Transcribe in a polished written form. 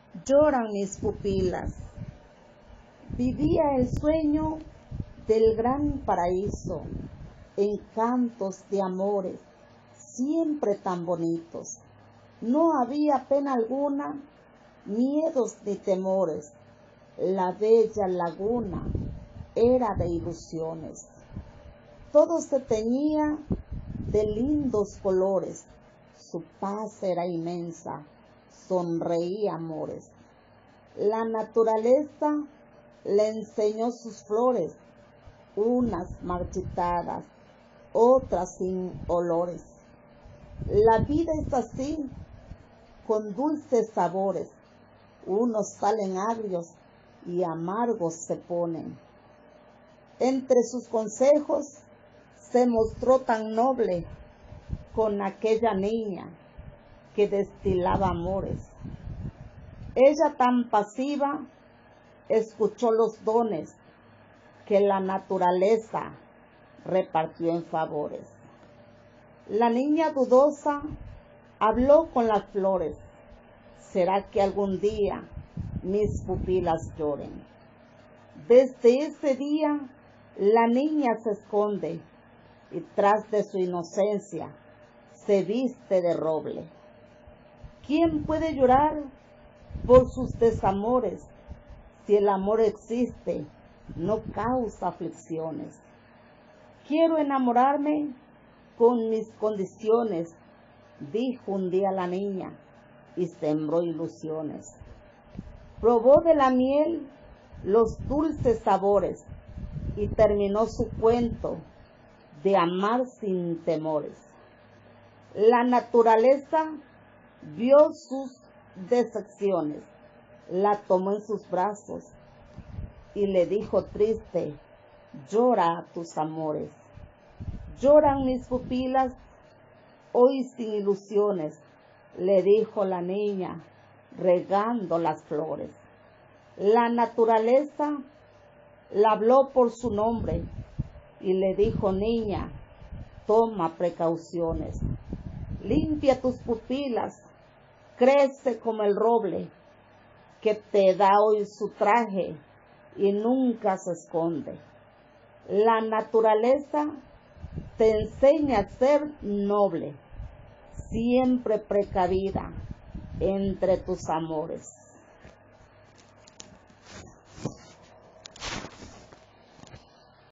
Lloran mis pupilas. Vivía el sueño del gran paraíso, encantos de amores, siempre tan bonitos. No había pena alguna, miedos ni temores. La bella laguna era de ilusiones. Todo se teñía de lindos colores. Su paz era inmensa, sonreía amores. La naturaleza le enseñó sus flores, unas marchitadas, otras sin olores. La vida es así, con dulces sabores. Unos salen agrios y amargos se ponen. Entre sus consejos se mostró tan noble con aquella niña que destilaba amores. Ella tan pasiva escuchó los dones que la naturaleza repartió en favores. La niña dudosa habló con las flores. ¿Será que algún día mis pupilas lloren? Desde ese día la niña se esconde y tras de su inocencia se viste de roble. ¿Quién puede llorar por sus desamores? Si el amor existe, no causa aflicciones. Quiero enamorarme con mis condiciones, dijo un día la niña y sembró ilusiones. Probó de la miel los dulces sabores y terminó su cuento de amar sin temores. La naturaleza vio sus decepciones, la tomó en sus brazos y le dijo triste: llora tus amores. Lloran mis pupilas hoy sin ilusiones, le dijo la niña regando las flores. La naturaleza la habló por su nombre y le dijo: niña, toma precauciones. Limpia tus pupilas, crece como el roble, que te da hoy su traje y nunca se esconde. La naturaleza te enseña a ser noble, siempre precavida entre tus amores.